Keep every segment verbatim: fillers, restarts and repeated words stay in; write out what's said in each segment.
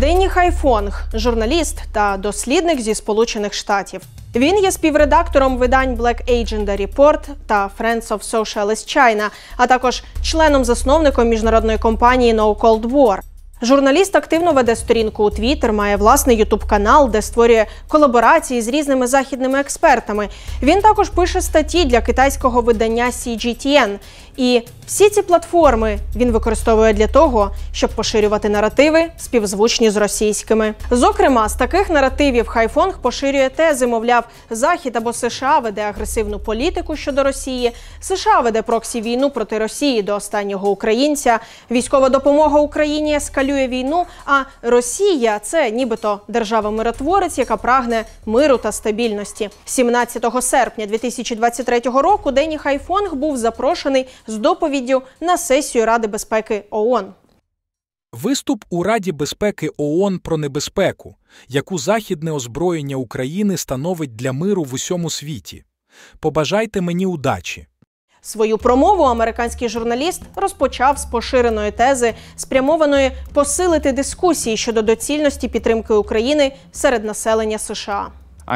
Денні Хайфонг – журналіст та дослідник зі Сполучених Штатів. Він є співредактором видань Black Agenda Report та Friends of Socialist China, а також членом-засновником міжнародної компанії No Cold War. Журналіст активно веде сторінку у Twitter, має власний ютуб-канал, де створює колаборації з різними західними експертами. Він також пише статті для китайського видання Сі Джі Ті Ен. І всі ці платформи він використовує для того, щоб поширювати наративи, співзвучні з російськими. Зокрема, з таких наративів Хайфонг поширює тези, мовляв, Захід або США веде агресивну політику щодо Росії, США веде проксі-війну проти Росії до останнього українця, військова допомога Україні ескалює війну, а Росія – це нібито держава-миротворець, яка прагне миру та стабільності. сімнадцятого серпня дві тисячі двадцять третього року Денні Хайфонг був запрошений з доповіддю на сесію Ради безпеки О О Н. Виступ у Раді безпеки О О Н про небезпеку, яку західне озброєння України становить для миру в усьому світі. Побажайте мені удачі. Свою промову американський журналіст розпочав з поширеної тези, спрямованої посилити дискусії щодо доцільності підтримки України серед населення США.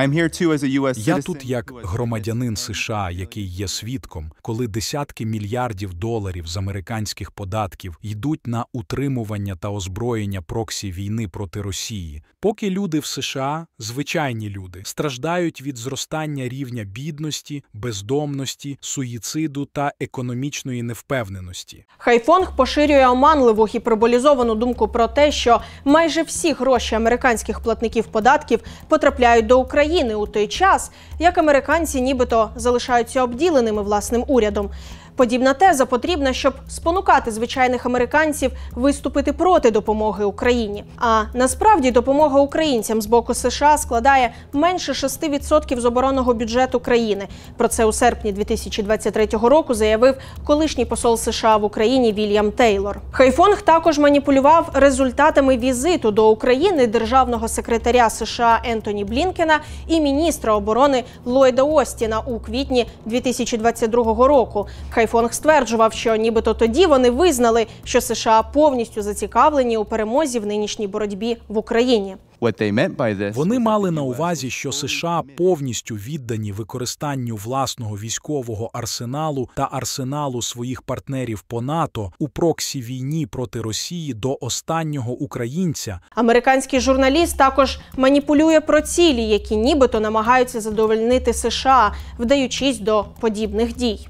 Я тут як громадянин США, який є свідком, коли десятки мільярдів доларів з американських податків йдуть на утримування та озброєння проксі-війни проти Росії, поки люди в США, звичайні люди, страждають від зростання рівня бідності, бездомності, суїциду та економічної невпевненості. Хайфонг поширює оманливу гіперболізовану думку про те, що майже всі гроші американських платників податків потрапляють до України. України у той час, як американці нібито залишаються обділеними власним урядом. Подібна теза потрібна, щоб спонукати звичайних американців виступити проти допомоги Україні. А насправді допомога українцям з боку США складає менше шести відсотків з оборонного бюджету країни. Про це у серпні дві тисячі двадцять третього року заявив колишній посол США в Україні Вільям Тейлор. Хайфонг також маніпулював результатами візиту до України державного секретаря США Ентоні Блінкена і міністра оборони Ллойда Остіна у квітні дві тисячі двадцять другого року. Хайфонг стверджував, що нібито тоді вони визнали, що США повністю зацікавлені у перемозі в нинішній боротьбі в Україні. Вони мали на увазі, що США повністю віддані використанню власного військового арсеналу та арсеналу своїх партнерів по НАТО у проксі-війні проти Росії до останнього українця. Американський журналіст також маніпулює про цілі, які нібито намагаються задовольнити США, вдаючись до подібних дій.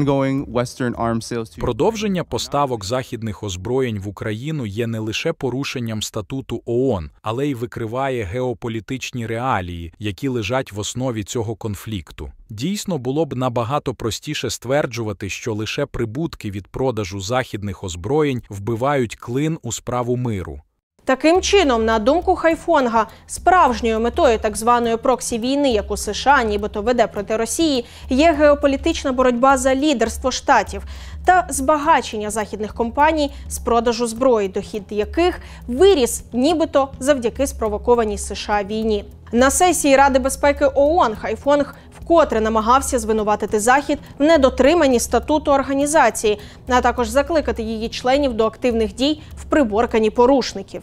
Продовження поставок західних озброєнь в Україну є не лише порушенням статуту О О Н, але й викриває геополітичні реалії, які лежать в основі цього конфлікту. Дійсно, було б набагато простіше стверджувати, що лише прибутки від продажу західних озброєнь вбивають клин у справу миру. Таким чином, на думку Хайфонга, справжньою метою так званої проксі-війни, яку США нібито веде проти Росії, є геополітична боротьба за лідерство Штатів та збагачення західних компаній з продажу зброї, дохід яких виріс нібито завдяки спровокованій США війні. На сесії Ради безпеки О О Н Хайфонг вкотре намагався звинуватити Захід в недотриманні статуту організації, а також закликати її членів до активних дій в приборканні порушників.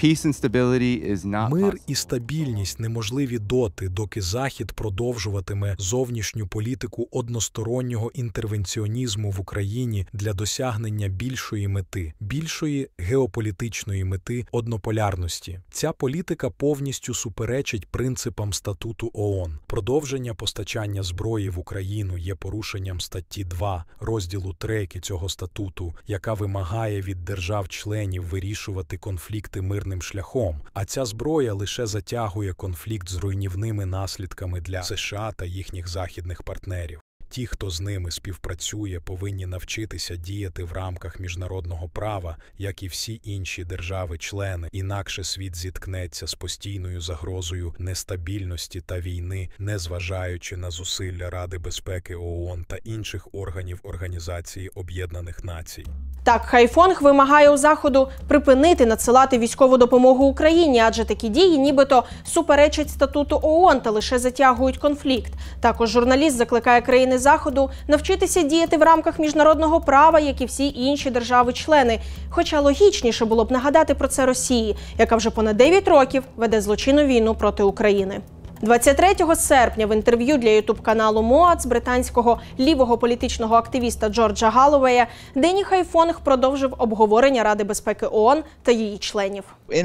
Мир і стабільність неможливі доти, доки Захід продовжуватиме зовнішню політику одностороннього інтервенціонізму в Україні для досягнення більшої мети, більшої геополітичної мети однополярності. Ця політика повністю суперечить принципам статуту О О Н. Продовження постачання зброї в Україну є порушенням статті два, розділу три цього статуту, яка вимагає від держав-членів вирішувати конфлікти мирним шляхом, а ця зброя лише затягує конфлікт з руйнівними наслідками для США та їхніх західних партнерів. Ті, хто з ними співпрацює, повинні навчитися діяти в рамках міжнародного права, як і всі інші держави-члени, інакше світ зіткнеться з постійною загрозою нестабільності та війни, незважаючи на зусилля Ради безпеки О О Н та інших органів Організації Об'єднаних Націй. Так, Хайфонг вимагає у Заходу припинити надсилати військову допомогу Україні, адже такі дії нібито суперечать статуту О О Н та лише затягують конфлікт. Також журналіст закликає країни країни Заходу навчитися діяти в рамках міжнародного права, як і всі інші держави-члени. Хоча логічніше було б нагадати про це Росії, яка вже понад дев'ять років веде злочинну війну проти України. двадцять третього серпня в інтерв'ю для ютуб-каналу Моац британського лівого політичного активіста Джорджа Галловея Денні Хайфонг продовжив обговорення Ради безпеки ООН та її членів.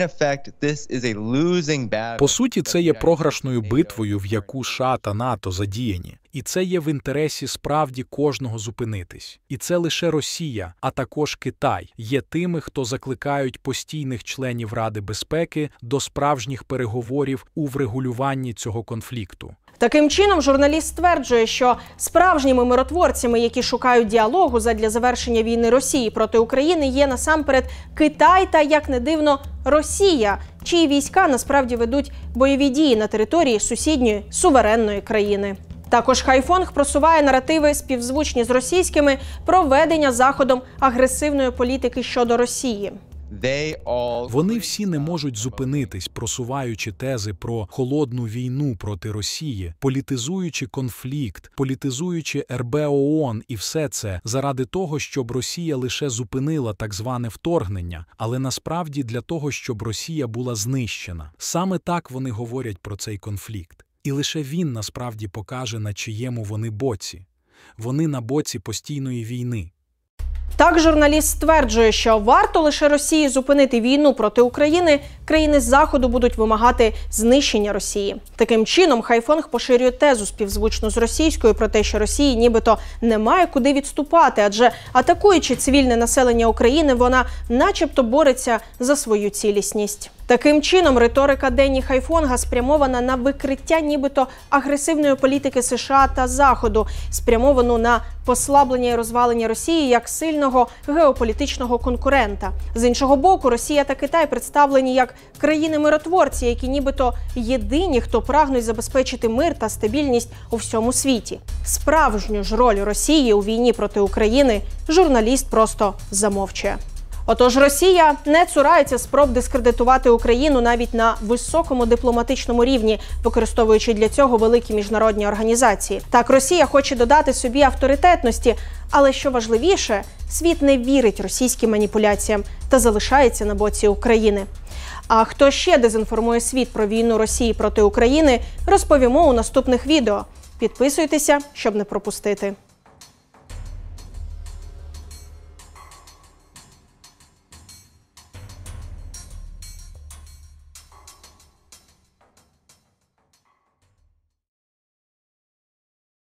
По суті, це є програшною битвою, в яку США та НАТО задіяні. І це є в інтересі справді кожного зупинитись. І це лише Росія, а також Китай, є тими, хто закликають постійних членів Ради безпеки до справжніх переговорів у врегулюванні цього конфлікту. Таким чином, журналіст стверджує, що справжніми миротворцями, які шукають діалогу задля завершення війни Росії проти України, є насамперед Китай та, як не дивно, Росія, чиї війська насправді ведуть бойові дії на території сусідньої суверенної країни. Також Хайфонг просуває наративи, співзвучні з російськими, про ведення Заходом агресивної політики щодо Росії. Вони всі не можуть зупинитись, просуваючи тези про холодну війну проти Росії, політизуючи конфлікт, політизуючи ер бе ООН і все це заради того, щоб Росія лише зупинила так зване вторгнення, але насправді для того, щоб Росія була знищена. Саме так вони говорять про цей конфлікт. І лише він насправді покаже, на чиєму вони боці. Вони на боці постійної війни. Так, журналіст стверджує, що варто лише Росії зупинити війну проти України, країни Заходу будуть вимагати знищення Росії. Таким чином, Хайфонг поширює тезу співзвучну з російською про те, що Росії нібито немає куди відступати, адже атакуючи цивільне населення України, вона начебто бореться за свою цілісність. Таким чином, риторика Денні Хайфонга спрямована на викриття нібито агресивної політики США та Заходу, спрямовану на послаблення і розвалення Росії як сильного геополітичного конкурента. З іншого боку, Росія та Китай представлені як країни-миротворці, які нібито єдині, хто прагнуть забезпечити мир та стабільність у всьому світі. Справжню ж роль Росії у війні проти України журналіст просто замовчує. Отож, Росія не цурається спроб дискредитувати Україну навіть на високому дипломатичному рівні, використовуючи для цього великі міжнародні організації. Так, Росія хоче додати собі авторитетності, але що важливіше, світ не вірить російським маніпуляціям та залишається на боці України. А хто ще дезінформує світ про війну Росії проти України, розповімо у наступних відео. Підписуйтеся, щоб не пропустити.